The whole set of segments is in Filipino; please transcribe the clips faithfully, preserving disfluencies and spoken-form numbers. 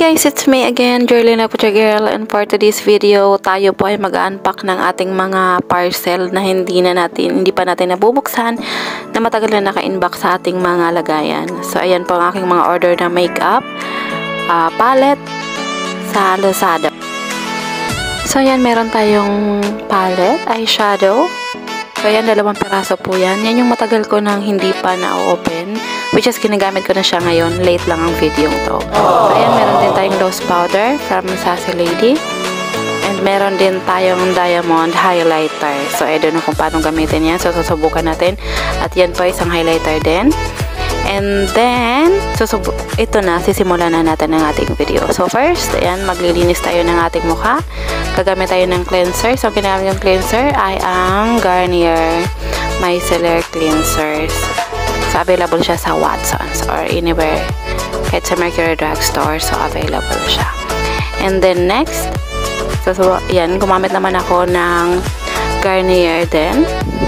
guys, it's me again, Jerlina Pucha Girl, and for today's video, tayo po ay mag-unpack ng ating mga parcel na hindi na natin, hindi pa natin nabubuksan, na matagal na naka-inbox sa ating mga lagayan. So, ayan po ang aking mga order na makeup, uh, palette sa Lazada. So, ayan, meron tayong palette, eyeshadow. So, ayan, dalawang piraso po yan. Yan yung matagal ko nang hindi pa na-open, which is ginagamit ko na siya ngayon. Late lang ang video to. So, ayan, meron din tayong loose powder from Sassy Lady. And meron din tayong diamond highlighter. So, I don't know kung paano gamitin yan. So, susubukan natin. At yan po, isang highlighter din. And then, susub ito na, sisimulan na natin ang ating video. So, first, ayan, maglilinis tayo ng ating mukha. Gagamit tayo ng cleanser. So, ginamit yung cleanser ay ang Garnier Micellar Cleansers. So, available siya sa Watsons or anywhere. Kahit sa Mercury Drugstore. So, available siya. And then, next, so, so yan, gumamit naman ako ng Garnier din.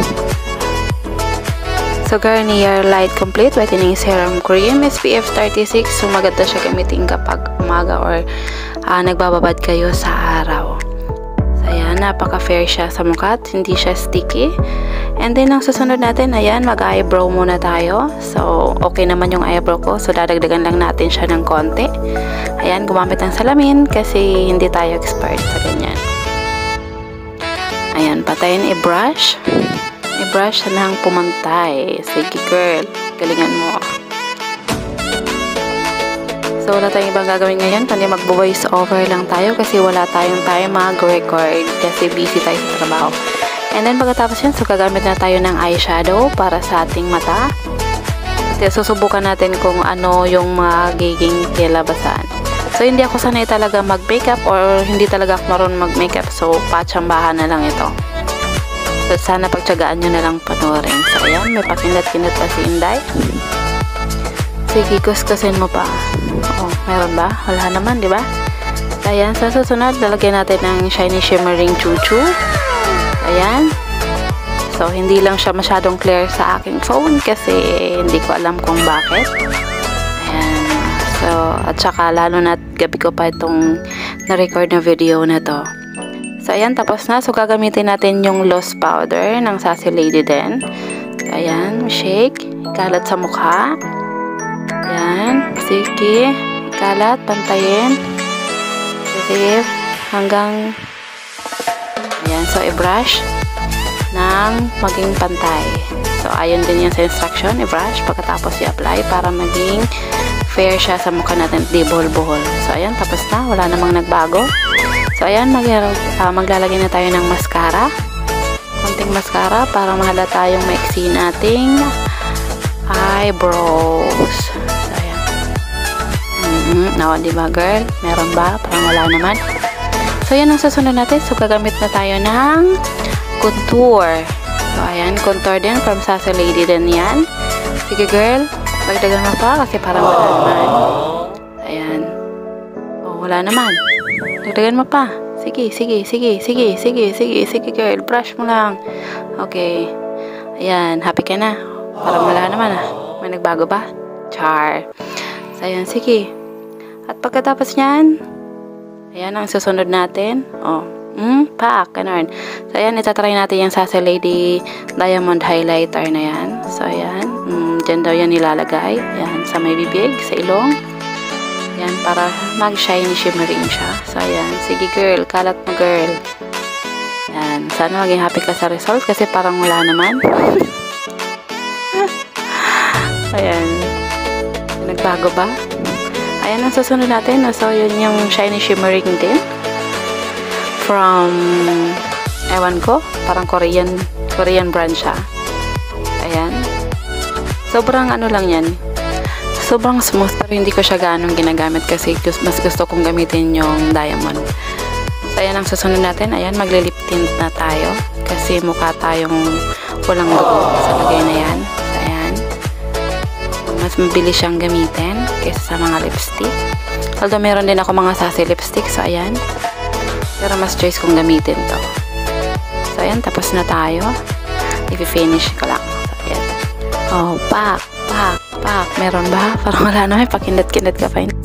So, Garnier Light Complete Whitening Serum Cream, S P F thirty-six. So, maganda siya gamitin kapag umaga or uh, nagbababad kayo sa araw. So, ayan, napaka-fair siya sa mukha. Hindi siya sticky. And then, ang susunod natin, ayan, mag-eyebrow muna tayo. So, okay naman yung eyebrow ko. So, dadagdagan lang natin siya ng konti. Ayan, gumamit ng salamin kasi hindi tayo expert sa ganyan. Ayan, patayin i-brush. I-brush nang pumantay. Sige girl, galingan mo. So, wala tayong ibang gagawin ngayon, kundi mag-voice over lang tayo kasi wala tayong tayo mag-record kasi busy tayo sa trabaho. And then, pagkatapos yun, so gagamit na tayo ng eyeshadow para sa ating mata. Kasi susubukan natin kung ano yung magiging kilabasan. So, hindi ako sanay talaga mag-makeup or hindi talaga ako marunong mag-makeup. So, patsambahan na lang ito. So, sana pagtsagaan nyo na lang panoorin. So, ayan, may pakinat-kinat pa si Inday. Sige, kuskusin mo pa. Oh, meron ba? Wala naman, di ba? So, ayan, sa susunod, lalagyan natin ng shiny shimmering chuchu. Ayan. So, hindi lang siya masyadong clear sa aking phone kasi hindi ko alam kung bakit. Ayan. So, at saka lalo na gabi ko pa itong na-record na video na to. So, ayan, tapos na. So, gagamitin natin yung loose powder ng Sassy Lady din. So, ayan, shake. Ikalat sa mukha. Ayan. Sige. Ikalat, pantayin. Sige. Hanggang ayan. So, i-brush ng maging pantay. So, ayon din yan sa instruction. I-brush pagkatapos i-apply para maging fair siya sa mukha natin. Di buhol-buhol. So, ayan. Tapos na. Wala namang nagbago. So, ayan, mag uh, maglalagay na tayo ng mascara. Konting mascara para mahalata yung maiksi nating eyebrows. So, ayan. Mm-hmm. No, diba, girl? Meron ba? Parang wala naman. So, ayan ang susunod natin. So, gagamit na tayo ng contour. So, ayan, contour din from Sassy Lady din yan. Sige, girl. Pagdagan mo pa kasi parang wala naman. Ayan. Oh, wala naman. Dagdagan mo pa. Sige, sige, sige, sige, sige, sige, sige, girl. Brush mo lang. Okay. Ayan, happy ka na. Parang wala naman ah. May nagbago ba? Char. So, ayan, sige. At pagkatapos niyan, ayan ang susunod natin. Oh, mm, pack, ganun. So, ayan, itatry natin yung Sassy Lady Diamond Highlighter na yan. So, ayan. Mm, dyan daw yan nilalagay. Ayan, sa may bibig, sa ilong. Yan, para mag-shiny shimmering siya. So, ayan. Sige, girl. Kalat mo, girl. Yan. Sana maging happy ka sa result kasi parang wala naman. Ayan. Nagbago ba? Ayan ang susunod natin. So, yun yung shiny shimmering din. From, ewan ko, parang Korean, Korean brand siya. Ayan. Sobrang ano lang yan. Sobrang smooth pero hindi ko siya ganong ginagamit kasi mas gusto kong gamitin yung diamond. So, ayan ang susunod natin. Ayan, maglilip tint na tayo kasi mukha tayong walang dugo sa lagay na yan. So, ayan. Mas mabilis siyang gamitin kaysa sa mga lipstick. Although, meron din ako mga Sassy lipstick. So, ayan. Pero mas choice kong gamitin to. So, ayan. Tapos na tayo. I-finish ko lang. So, ayan. Oh, pak, pak. Pak, meron ba? Parang wala na, may pakindat-kindat ka pa.